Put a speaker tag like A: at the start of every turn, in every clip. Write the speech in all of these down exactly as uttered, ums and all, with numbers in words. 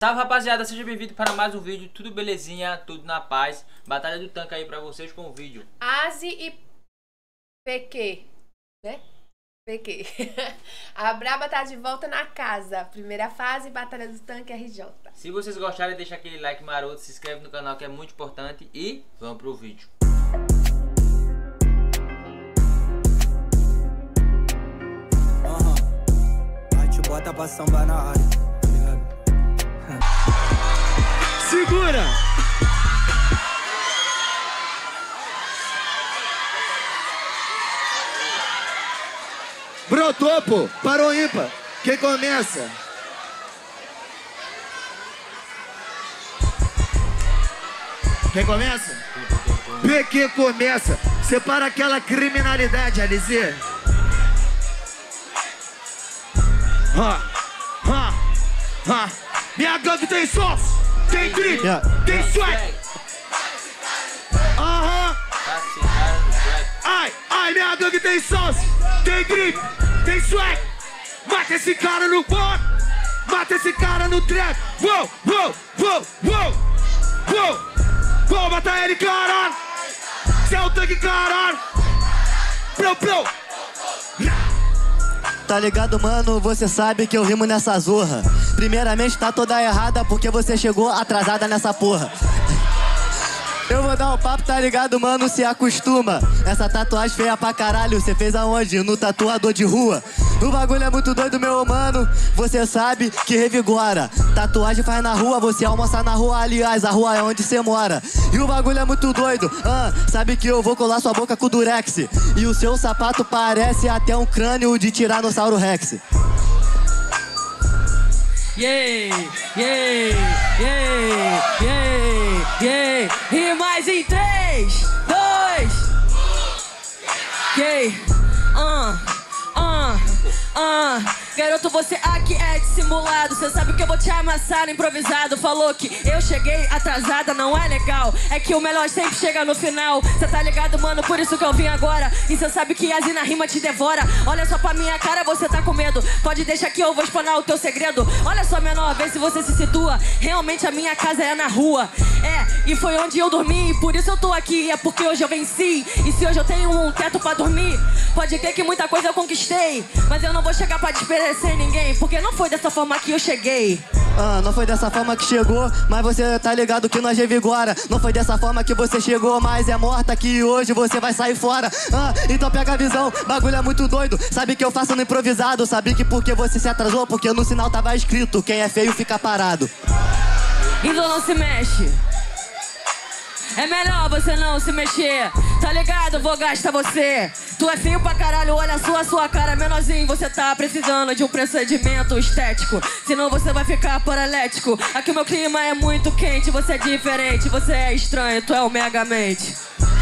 A: Salve, rapaziada, seja bem-vindo para mais um vídeo. Tudo belezinha, tudo na paz. Batalha do tanque aí pra vocês com o vídeo
B: Asi e P Q, né? P Q. A Braba tá de volta na casa. Primeira fase, Batalha do Tanque R J.
A: Se vocês gostarem, deixa aquele like maroto, se inscreve no canal que é muito importante. E vamos pro vídeo.
C: Aham, a gente bota pra sambar na área, tá ligado? Segura! Brotou, pô! Parou ímpar! Quem começa? Quem começa? P Q começa! Separa aquela criminalidade, Alizê! Ha! Ha! Ha! Minha gangue tem sócio! Tem drip! Yeah. Tem swag! Aham! Ai! Ai! Minha gangue tem sócio! Tem drip! Tem swag! Mata esse cara no bot! Mata esse cara no trap! Uou! Uou! Uou! Uou! Uou! Vou matar ele, caralho! Cê é o tanque, caralho! Pro, pro!
D: Tá ligado, mano? Você sabe que eu rimo nessa zorra. Primeiramente tá toda errada porque você chegou atrasada nessa porra. Eu vou dar um papo, tá ligado, mano? Se acostuma. Essa tatuagem feia pra caralho, cê fez aonde? No tatuador de rua. O bagulho é muito doido, meu mano. Você sabe que revigora. Tatuagem faz na rua, você almoça na rua. Aliás, a rua é onde cê mora. E o bagulho é muito doido. Ah, sabe que eu vou colar sua boca com o Durex. E o seu sapato parece até um crânio de Tiranossauro Rex.
E: Yeah, yeah, yeah, yeah, yeah. E mais em três, dois. Yeah, ah, ah, ah. Garoto, você aqui é dissimulado. Cê sabe que eu vou te amassar no improvisado. Falou que eu cheguei atrasada, não é legal. É que o melhor sempre chega no final. Cê tá ligado, mano, por isso que eu vim agora. E cê sabe que a na rima te devora. Olha só pra minha cara, você tá com medo. Pode deixar que eu vou explanar o teu segredo. Olha só, menor, vê se você se situa. Realmente a minha casa é na rua. É, e foi onde eu dormi. Por isso eu tô aqui, é porque hoje eu venci. E se hoje eu tenho um teto pra dormir, pode crer que muita coisa eu conquistei. Mas eu não vou chegar pra desperecer ninguém, porque não foi dessa forma que eu cheguei.
D: Ah, não foi dessa forma que chegou, mas você tá ligado que nós revigora. Não foi dessa forma que você chegou, mas é morta que hoje você vai sair fora. Ah, então pega a visão, bagulho é muito doido. Sabe que eu faço no improvisado. Sabe que porque você se atrasou, porque no sinal tava escrito: quem é feio fica parado.
E: Então não se mexe. É melhor você não se mexer. Tá ligado? Vou gastar você. Tu é feio pra caralho, olha só a sua cara. Menorzinho, você tá precisando de um procedimento estético. Senão você vai ficar paralético. Aqui o meu clima é muito quente. Você é diferente, você é estranho. Tu é o Megamente.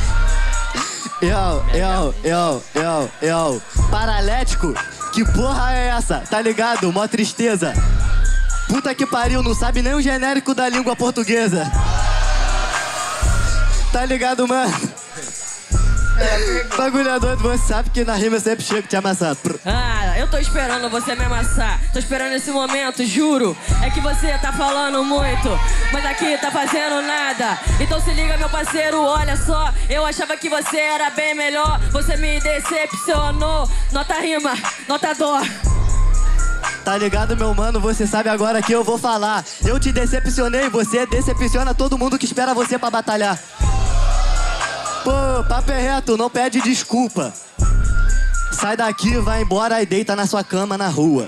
D: Eu, eu, eu, eu, eu. Paralético? Que porra é essa? Tá ligado? Mó tristeza. Puta que pariu, não sabe nem o genérico da língua portuguesa. Tá ligado, mano? Bagulho é doido, você sabe que na rima eu sempre chego te amassar.
E: Ah, eu tô esperando você me amassar. Tô esperando esse momento, juro. É que você tá falando muito, mas aqui tá fazendo nada. Então se liga, meu parceiro, olha só. Eu achava que você era bem melhor. Você me decepcionou. Nota rima, nota dó.
D: Tá ligado, meu mano? Você sabe agora que eu vou falar. Eu te decepcionei, você decepciona todo mundo que espera você pra batalhar. Pô, papo é reto, não pede desculpa. Sai daqui, vai embora e deita na sua cama na rua.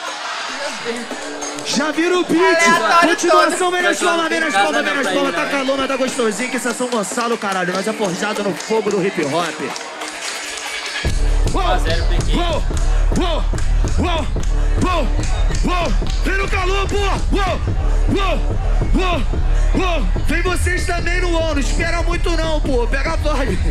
C: Já vira o beat! Continuação, vem na escola, vem na escola, vem na escola. Tá calor, mas tá gostosinho, que isso é São Gonçalo, caralho. Nós é forjado no fogo do hip hop. Uou, uou, uou, uou, uou, uou. Vem no calor, pô! Uou, uou, uou, uou. Vem vocês também no on, não espera muito não, pô. Pega a vibe.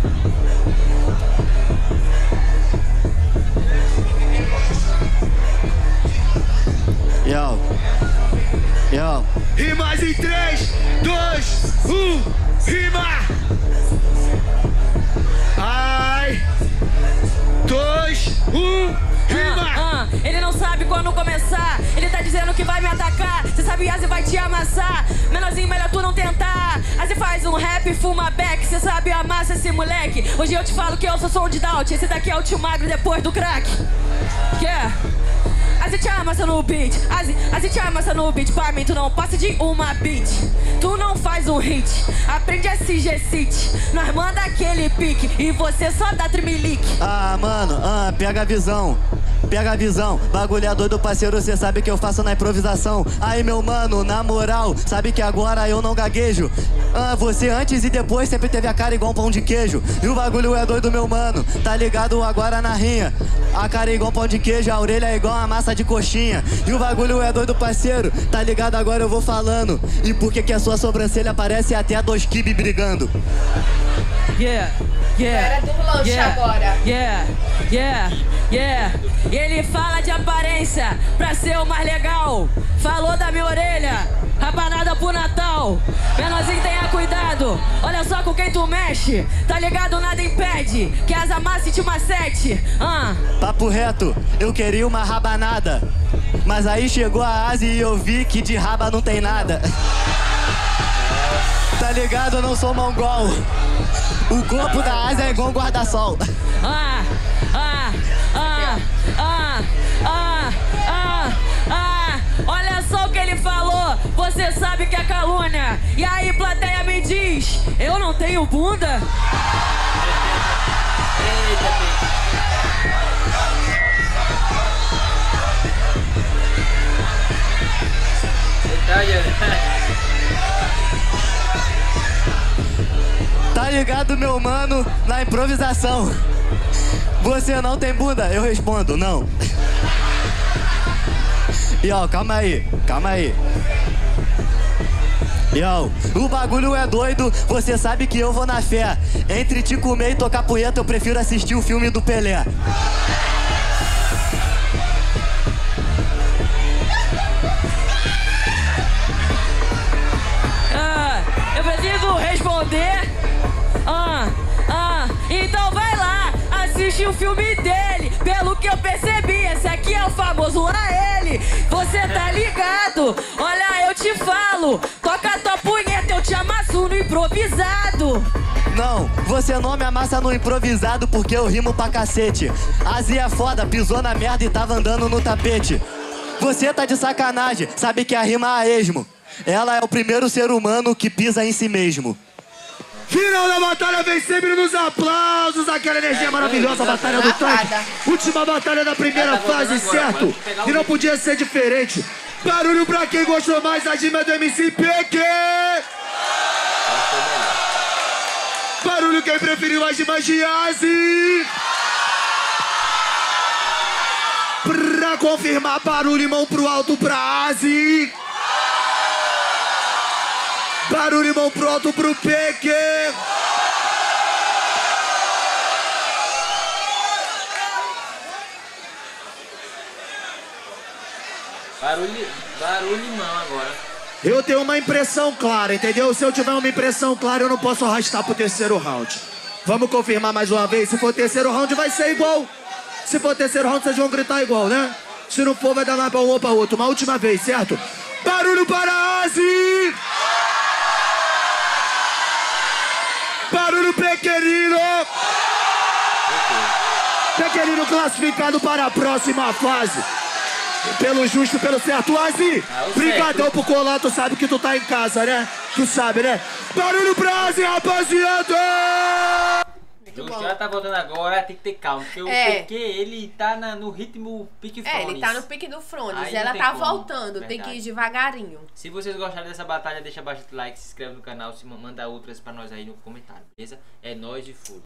D: Yo, yo.
C: E mais em três, dois, um, rima! Ai! Dois, um.
E: Ah, ah, ele não sabe quando começar. Ele tá dizendo que vai me atacar. Cê sabe, Asi vai te amassar. Menorzinho, melhor tu não tentar. Asi faz um rap, fuma back. Cê sabe, amassa esse moleque. Hoje eu te falo que eu sou som de Doubt. Esse daqui é o tio magro depois do crack. Yeah. Asi te amassa no beat. Asi, Asi te amassa no beat. Pra mim tu não passa de uma beat. Tu não faz um hit. Aprende S G City. Nós manda aquele pique e você só dá trimelique.
D: Ah, mano, ah, pega a visão. Pega a visão, bagulho é doido, parceiro, cê sabe que eu faço na improvisação. Aí, meu mano, na moral, sabe que agora eu não gaguejo. Ah, você antes e depois sempre teve a cara igual um pão de queijo. E o bagulho é doido, meu mano, tá ligado agora na rinha. A cara é igual um pão de queijo, a orelha é igual uma massa de coxinha. E o bagulho é doido, parceiro, tá ligado agora eu vou falando. E por que que a sua sobrancelha parece até dois kibe brigando?
E: Yeah, yeah,
B: Era do lanche
E: yeah,
B: agora.
E: Yeah, yeah, yeah. Ele fala de aparência pra ser o mais legal. Falou da minha orelha, rabanada pro Natal. Menorzinho, tenha cuidado, olha só com quem tu mexe. Tá ligado, nada impede que as amasse te macete. Ah.
D: Papo reto, eu queria uma rabanada, mas aí chegou a Asi e eu vi que de raba não tem nada. Tá ligado, eu não sou mongol. O corpo da Asi é igual um guarda-sol.
E: Ah, ah, ah, ah, ah, ah, ah. Olha só o que ele falou, você sabe que é calúnia. E aí, plateia, me diz, eu não tenho bunda?
D: Tá ligado, meu mano, na improvisação. Você não tem bunda? Eu respondo, não. E ó, calma aí, calma aí. Yo, o bagulho é doido, você sabe que eu vou na fé. Entre te comer e tocar punheta, eu prefiro assistir o filme do Pelé.
E: Ah, eu preciso responder. Ah, ah, então vai lá, assiste o filme dele. Pelo que eu percebi, esse aqui é o famoso a ele. Você tá ligado? Olha, eu te falo, toca a tua punheta, eu te amasso no improvisado.
D: Não, você não me amassa no improvisado porque eu rimo pra cacete. Asi é foda, pisou na merda e tava andando no tapete. Você tá de sacanagem, sabe que a rima é esmo. Ela é o primeiro ser humano que pisa em si mesmo.
C: Final da batalha vem sempre nos aplausos, aquela energia maravilhosa, batalha do tanque. Última batalha da primeira fase, certo? E não podia ser diferente. Barulho pra quem gostou mais da rima do M C P Q. Barulho quem preferiu as rimas de Asi. Pra confirmar, barulho, mão pro alto pra Asi. Barulho, mão pro alto pro P Q.
A: Barulho, barulho não agora.
C: Eu tenho uma impressão clara, entendeu? Se eu tiver uma impressão clara, eu não posso arrastar pro terceiro round. Vamos confirmar mais uma vez. Se for terceiro round, vai ser igual. Se for terceiro round, vocês vão gritar igual, né? Se não for, vai dar lá pra um ou pra outro. Uma última vez, certo? Barulho para Asi! Barulho Pequenino! Pequenino classificado para a próxima fase. Pelo justo, pelo certo. Asi,
A: ah,
C: brigadão por colar, tu sabe que tu tá em casa, né? Tu sabe, né? Barulho pra Asi, rapaziada!
A: O já tá voltando agora, tem que ter calma, porque
B: É.
A: o P Q, ele tá na- no ritmo pique
B: É,
A: Frones.
B: ele tá no pique do Frones.
A: Aí não
B: Ela
A: tem
B: tá
A: como,
B: voltando, tem que
A: verdade.
B: ir devagarinho.
A: Se vocês gostaram dessa batalha, deixa bastante like, se inscreve no canal, se manda outras pra nós aí no comentário, beleza? É nóis e fui.